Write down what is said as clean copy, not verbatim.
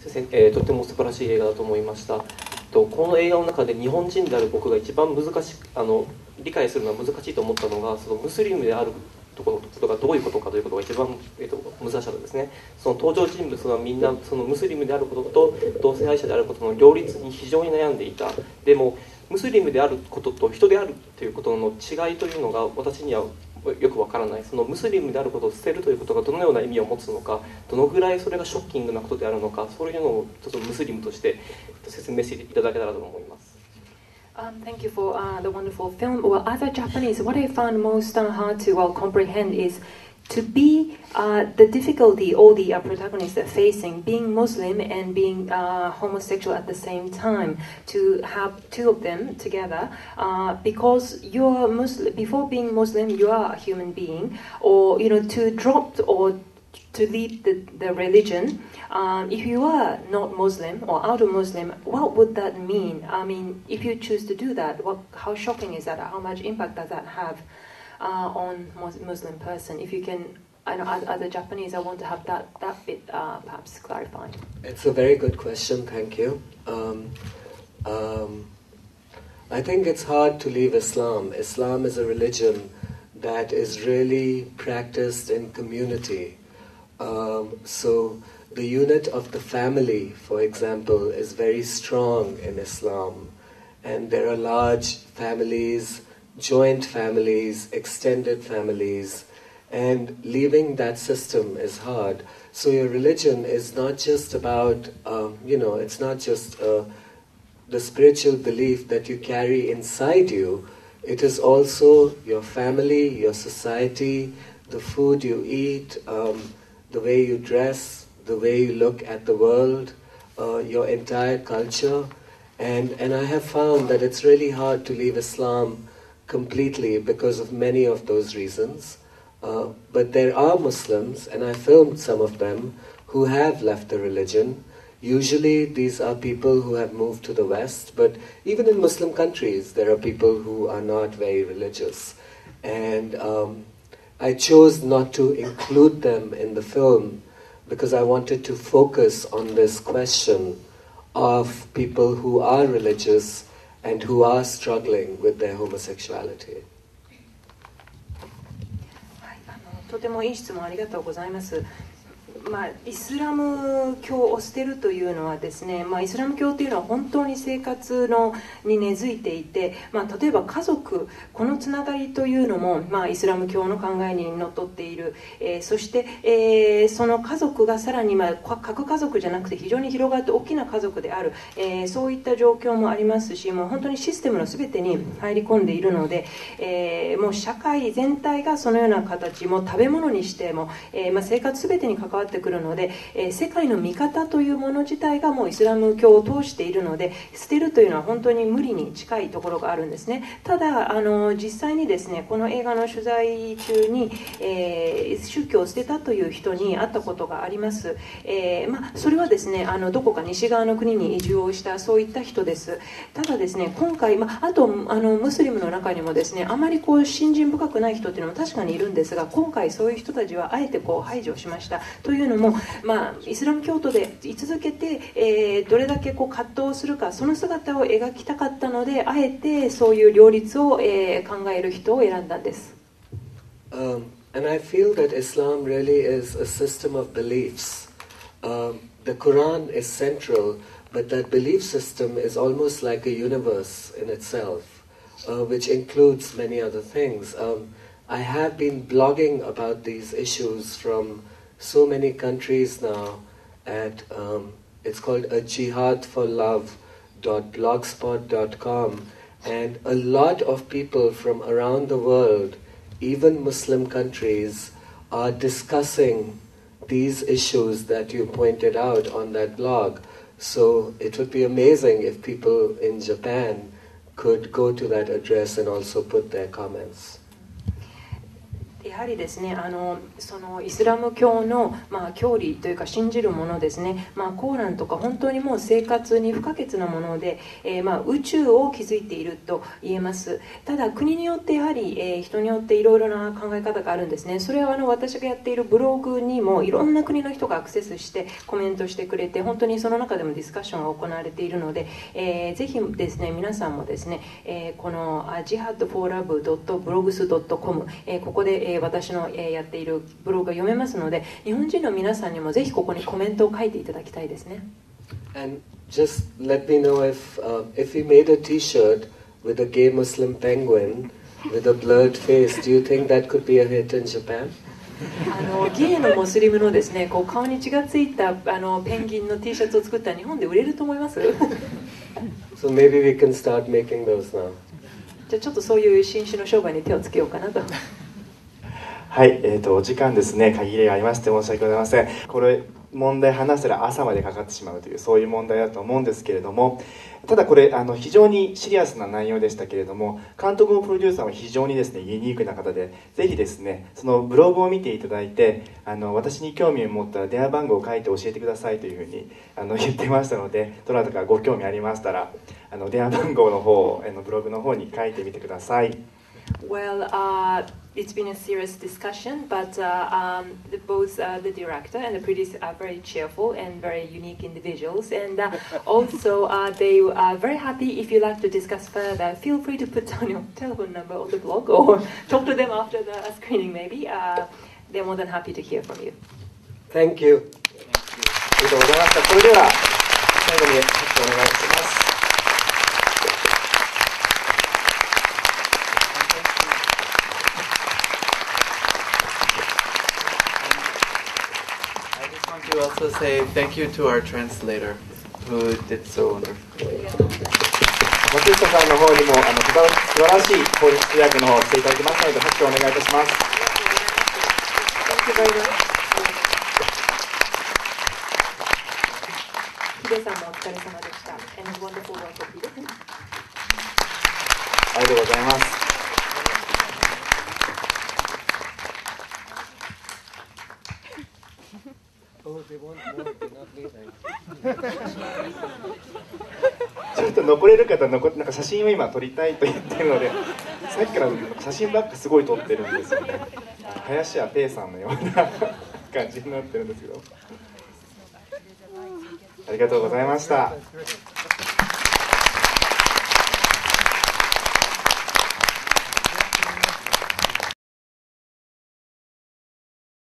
とても素晴らしい映画だと思いました。この映画の中で日本人である僕が一番理解するのは難しいと思ったのが、そのムスリムであることがどういうことかということが一番、難しかったですね。その登場人物はみんなそのムスリムであることと同性愛者であることの両立に非常に悩んでいた。でもムスリムであることと人であるということの違いというのが私にはよくわからない。そのムスリムであることを捨てるということがどのような意味を持つのか、どのぐらいそれがショッキングなことであるのか、そういうのをちょっとムスリムとして説明していただけたらと思います。 Thank you for the wonderful film. Well, as a Japanese, what I found most hard to comprehend is to be the difficulty all the protagonists are facing, being Muslim and being homosexual at the same time, to have two of them together, because you're Muslim. Before being Muslim, you are a human being, or to drop or to leave the religion. If you are not Muslim or out of Muslim, what would that mean? I mean, if you choose to do that, how shocking is that? How much impact does that have on Muslim person? If you can, I know as a Japanese, I want to have that bit perhaps clarified. It's a very good question, thank you. I think it's hard to leave Islam. Islam is a religion that is really practiced in community. So the unit of the family, for example, is very strong in Islam. And there are large families, joint families, extended families, and leaving that system is hard. So your religion is not just about, it's not just the spiritual belief that you carry inside you. It is also your family, your society, the food you eat, the way you dress, the way you look at the world, your entire culture. And I have found that it's really hard to leave Islam completely because of many of those reasons. But there are Muslims, and I filmed some of them, who have left the religion. Usually these are people who have moved to the West, but even in Muslim countries there are people who are not very religious. And I chose not to include them in the film because I wanted to focus on this question of people who are religious and who are struggling with their homosexuality. とてもいい質問ありがとうございます。イスラム教を捨てるというのはですね、イスラム教というのは本当に生活に根付いていて、例えば家族、このつながりというのも、イスラム教の考えにのっとっている、そして、その家族がさらに、核家族じゃなくて非常に広がって大きな家族である、そういった状況もありますし、もう本当にシステムの全てに入り込んでいるので、もう社会全体がそのような形、も食べ物にしても、生活全てに関わってくるので、世界の見方というもの自体がもうイスラム教を通しているので、捨てるというのは本当に無理に近いところがあるんですね。ただ実際にですね、この映画の取材中に、宗教を捨てたという人に会ったことがあります。それはですね、どこか西側の国に移住をしたそういった人です。ただですね、今回、あとムスリムの中にもですね、あまり信心深くない人っていうのも確かにいるんですが、今回そういう人たちはあえて排除しました。というのも、イスラム教徒で居続けて、どれだけ葛藤するか、その姿を描きたかったので、あえてそういう両立を、考える人を選んだんです。 And I feel that Islam really is a system of beliefs. The Quran is central, but that belief system is almost like a universe in itself, which includes many other things. I have been blogging about these issues from so many countries now at, it's called a jihadforlove.blogspot.com, and a lot of people from around the world, even Muslim countries, are discussing these issues that you pointed out on that blog. So it would be amazing if people in Japan could go to that address and also put their comments. ややはりですね、そのイスラム教の、教理というか信じるものですね、コーランとか本当にもう生活に不可欠なもので、宇宙を築いていると言えます。ただ国によってやはり、人によっていろいろな考え方があるんですね。それは私がやっているブログにもいろんな国の人がアクセスしてコメントしてくれて、本当にその中でもディスカッションが行われているので、ぜひですね皆さんもですね、この jihadforlove.blogs.com、ここで、私の、やっているブログが読めますので、日本人の皆さんにもぜひここにコメントを書いていただきたいですね。 And just let me know if we made a T-shirt with a gay Muslim penguin with a blurred face, do you think that could be a hit in Japan? ゲイのムスリムのですね、こう顔に血がついたペンギンの T シャツを作ったら日本で売れると思います？ So maybe we can start making those now. じゃあちょっとそういう新種の商売に手をつけようかなと。 はい、お時間ですね、限りがありまして申し訳ございません。これ問題話したら朝までかかってしまうというそういう問題だと思うんですけれども、ただこれ非常にシリアスな内容でしたけれども、監督もプロデューサーも非常にですねユニークな方で、ぜひですねそのブログを見ていただいて、私に興味を持ったら電話番号を書いて教えてくださいというふうに言ってましたので、どなたかご興味ありましたら電話番号の方をブログの方に書いてみてください。 Well, it's been a serious discussion, but both the director and the producer are very cheerful and very unique individuals, and also they are very happy. If you like to discuss further, feel free to put down your telephone number on the blog or talk to them after the screening maybe. They're more than happy to hear from you. Thank you. ありがとうございました。それでは最後に拍手お願いします。 To also say thank you to our translator who did so wonderfully. 松下さんの方にも素晴らしい通訳の方をしていただきましたので拍手をお願いいたします。 Thank you very much. ヒデさんもお疲れ様でした。And wonderful work of Hide. ありがとうございます。ちょっと残れる方なんか写真を今撮りたいと言ってるので、さっきから写真ばっかすごい撮ってるんですよね。林家ペイさんのような感じになってるんですけど、ありがとうございました。